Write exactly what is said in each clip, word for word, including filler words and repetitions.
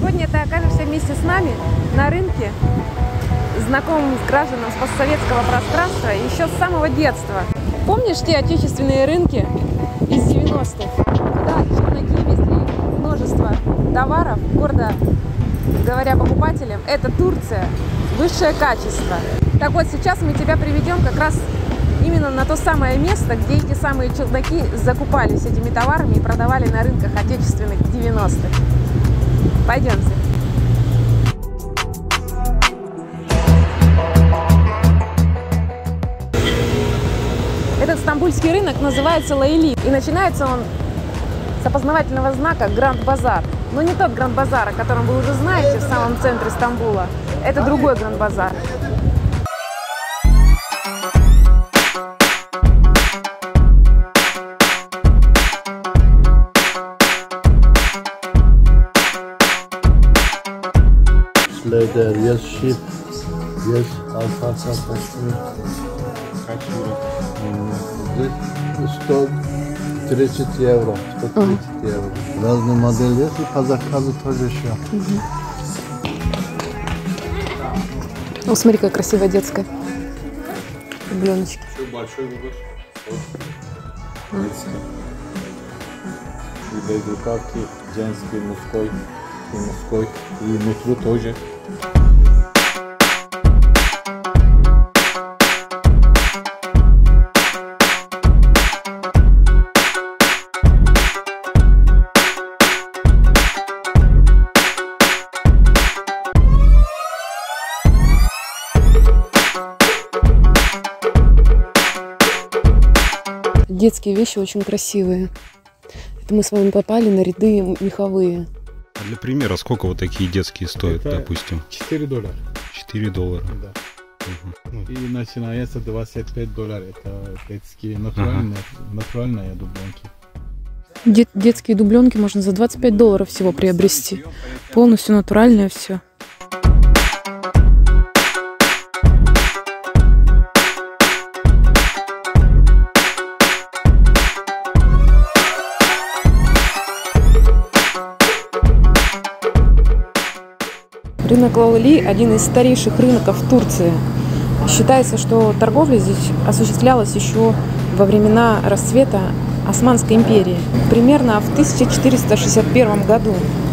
Сегодня ты окажешься вместе с нами на рынке, знакомым с гражданам с постсоветского пространства еще с самого детства. Помнишь те отечественные рынки из девяностых? Да, челноки везли множество товаров, гордо говоря покупателям, это Турция, высшее качество. Так вот, сейчас мы тебя приведем как раз именно на то самое место, где эти самые челноки закупались этими товарами и продавали на рынках отечественных девяностых. Пойдемте. Этот стамбульский рынок называется Лейли, и начинается он с опознавательного знака Гранд Базар. Но не тот Гранд Базар, о котором вы уже знаете в самом центре Стамбула. Это другой Гранд Базар. Leather, yes, sheep, yes, alfalfa, pastry. сто тридцать евро, сто тридцать евро. Разные модели есть, и по заказу тоже еще. О, смотри, как красивая детская. Дубленочки. Большой выбор. Детский. И безрукавки, женский, мужской, и мужской, и внутрь тоже. Детские вещи очень красивые. Это мы с вами попали на ряды меховые. А для примера, сколько вот такие детские стоят, это допустим? четыре доллара. четыре доллара. Да. Угу. И начинается двадцать пять долларов. Это детские натуральные, ага. натуральные дубленки. Дет, детские дубленки можно за двадцать пять долларов всего приобрести. Полностью натуральное все. Рынок Лейли – один из старейших рынков в Турции. Считается, что торговля здесь осуществлялась еще во времена расцвета Османской империи, примерно в тысяча четыреста шестьдесят первом году.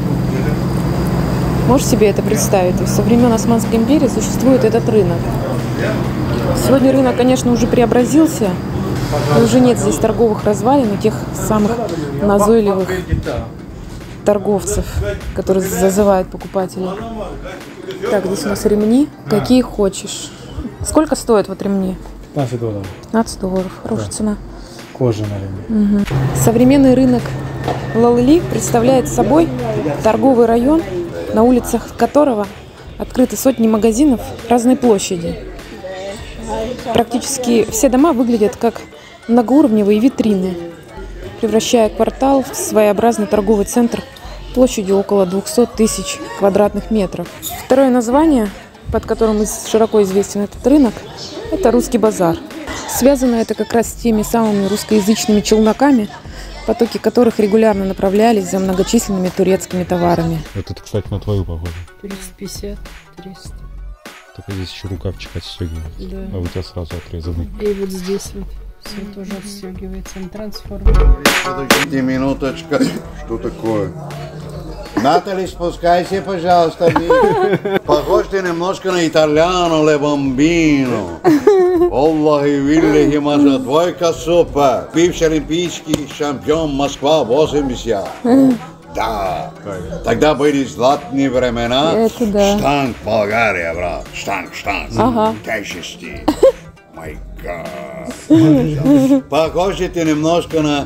Можешь себе это представить? То есть со времен Османской империи существует этот рынок. Сегодня рынок, конечно, уже преобразился, и уже нет здесь торговых развалин у тех самых назойливых торговцев, которые зазывают покупателей. Так, здесь у нас ремни. Какие хочешь. Сколько стоят вот ремни? пятнадцать долларов. пятнадцать долларов. Хорошая да. цена. Кожаный ремень. Угу. Современный рынок Лейли представляет собой торговый район, на улицах которого открыты сотни магазинов разной площади. Практически все дома выглядят как многоуровневые витрины, превращая квартал в своеобразный торговый центр площадью около двухсот тысяч квадратных метров. Второе название, под которым широко известен этот рынок, это Русский базар. Связано это как раз с теми самыми русскоязычными челноками, потоки которых регулярно направлялись за многочисленными турецкими товарами. Это, кстати, на твою похоже. триста пятьдесят, триста. Только здесь еще рукавчик отстегивается, да. А у тебя сразу отрезанный. И вот здесь вот. Все тоже отстегивается, он трансформер. Подождите минуточку. Что такое? Натали, спускайся, пожалуйста. Похож ты немножко на итальяно ле бомбино. Аллахи виллихи маша, двойка супер. Бывший олимпийский чемпион Москва восемьдесят. Да. Тогда были золотые времена. Это да. Штанг, Болгария, брат. Штанг, штанг. Ага. Тяжести. Май гад. Похож ты немножко на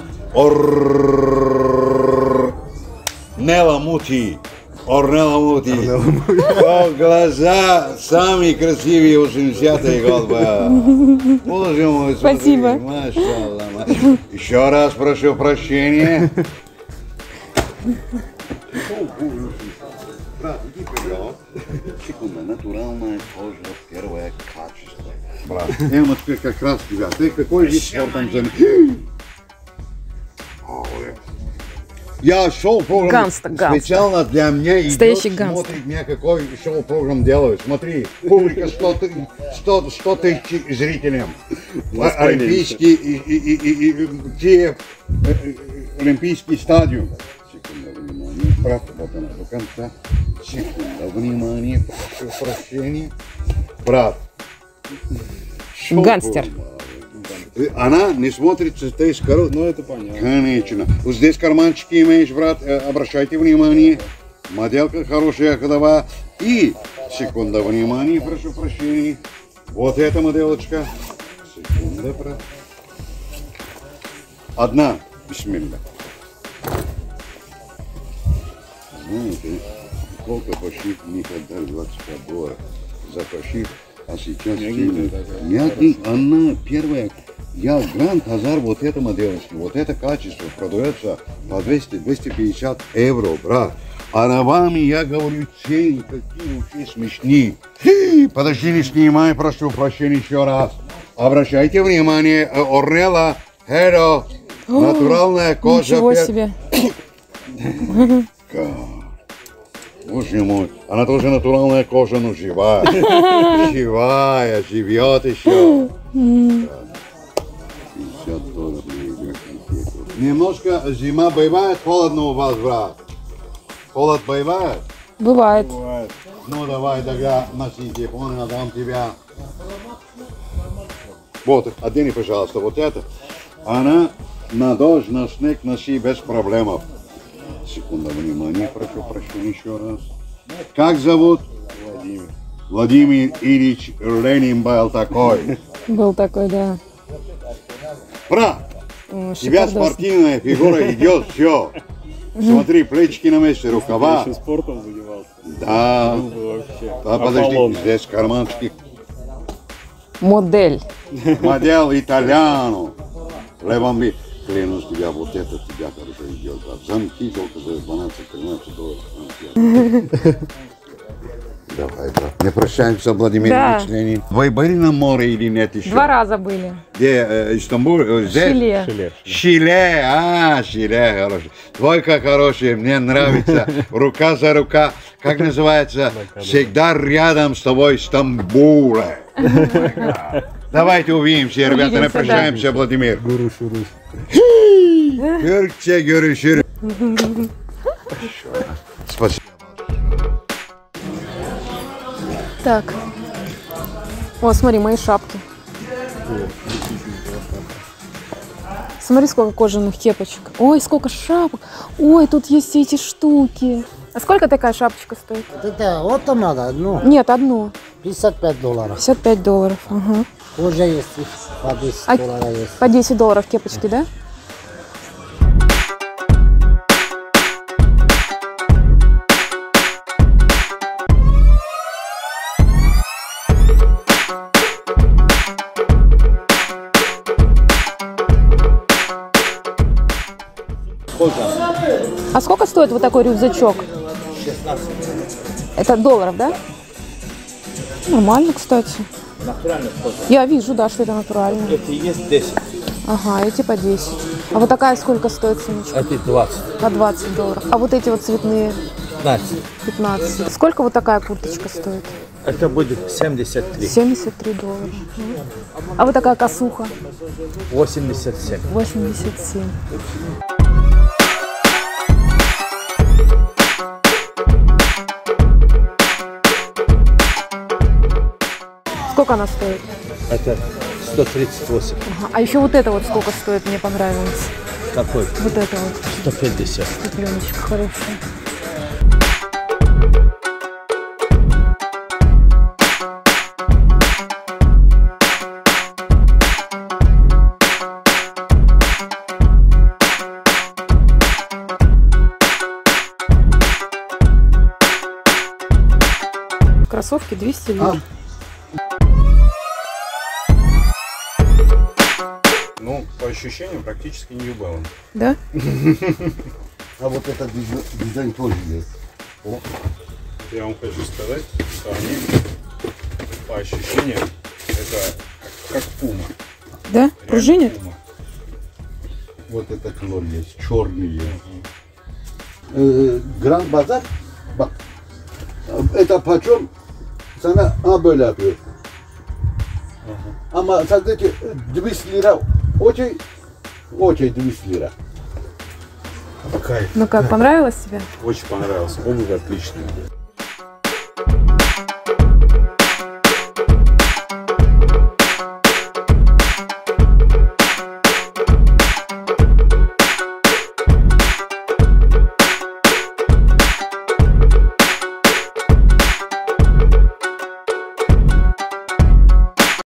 Орнела Мути. Орнела Мути. О, глаза самые красивые восьмидесятые годы. Боже мой, спасибо. Машаллах. Еще раз прошу прощения. Брат, иди вперед. Секунда, натуральная кожа, первое качество. Брат, Эмма, теперь как раз тебя. Ты какой вид спортом занимаешься? Я шоу-программ Ганста, ганста. специально для меня идет, Настоящий ганста. смотрит меня, какой шоу-программ делаю. Смотри, публика сто тысяч зрителям. Олимпийский и, и, и, и, и те э, Олимпийский стадион. Секунда, внимание, брат, вот она до конца. Секунда, внимание, прошу прощения. Брат. Гангстер. Она не смотрит здесь корот. Ну это понятно. Конечно. Вот здесь карманчики имеешь, брат, обращайте внимание. Моделка хорошая, ходовая. И, секунда, внимание, прошу прощения. Вот эта моделочка. Секунда, брат. Одна, бисмилля. Знаете, сколько почти них отдали двадцать пять долларов за пошив, а сейчас мягкий, она первая. Я Гранд Азар, вот эта моделочка, вот это качество продается по двести — двести пятьдесят евро, брат. А на вами я говорю, цены какие вообще смешные. Подожди, не снимай, прошу прощения еще раз. Обращайте внимание, Орнелла, Херо, натуральная кожа. Ничего себе. Боже мой, она тоже натуральная кожа, но живая. Живая, живет еще. Немножко зима бывает, холодно у вас, брат? Холод бывает? Бывает. Ну давай тогда носи телефон, отдам тебя. Вот, одени, пожалуйста, вот это. Она на дождь, на снег носи без проблем. Секунда, внимание, прошу прощения еще раз. Как зовут? Владимир. Владимир Ильич Ленин был такой. Был такой, да. Брат, О, у тебя шикардос. спортивная фигура идет, все. Смотри, плечики на месте, рукава. Еще спортом занимался. Да. Ну, вообще. А подожди, Аполлон. здесь карманчики. Модель. Модель итальяно. Левамби. Клянусь тебя, вот это тебя хорошо идет. Замки только за двенадцать-тринадцать долларов. Давай, брат. Не прощаемся, Владимир Да. Ильич Ленин. Вы были на море или нет еще? Два раза были. Где? э, Истамбул? э, Здесь? Чили. Шиле. Шиле, а, Шиле, хороший. Двойка хорошая, мне нравится. Рука за рука, как называется? Всегда рядом с тобой Стамбуле. Давайте увидимся, ребята, не Увидимся, прощаемся, Владимир. Görüşürüz. Görüşürüz, görüşürüz. Спасибо. Так. О, смотри, мои шапки. Смотри, сколько кожаных кепочек. Ой, сколько шапок. Ой, тут есть все эти штуки. А сколько такая шапочка стоит? Это вот там надо, ну, Нет, одну. пятьдесят пять долларов. пятьдесят пять долларов. Ага. Уже есть, по десять А- долларов есть. По десять долларов кепочки, да? А сколько стоит вот такой рюкзачок? шестнадцать. Это долларов, да? Нормально, кстати. Натурально тоже. Я вижу, да, что это натурально. Это есть десять. Ага, эти по десять. А вот такая сколько стоит сумочка? Это двадцать. По двадцать долларов. А вот эти вот цветные пятнадцать. пятнадцать. Сколько вот такая курточка стоит? Это будет семьдесят три. семьдесят три доллара. А вот такая косуха? восемьдесят семь. восемьдесят семь. Сколько она стоит? Это сто тридцать восемь. Ага. А еще вот это вот сколько стоит, мне понравилось. Какой? Вот это вот. сто пятьдесят. Пленочка хорошая. Кроссовки двести лир. Ну, по ощущениям, практически New Balance. Да? А вот этот дизайн, дизайн тоже есть. О. Я вам хочу сказать, что они, по ощущениям, это как, как пума. Да? Реально Пружинит? пума. Вот этот колор есть, черный есть. e, Grand Bazar bak это почем sana ha böyle yapıyor. Ama sadece двести lira очень очень двести lira. Кайф. Ну как, понравилось тебе? Очень понравилось. Обувь отличная.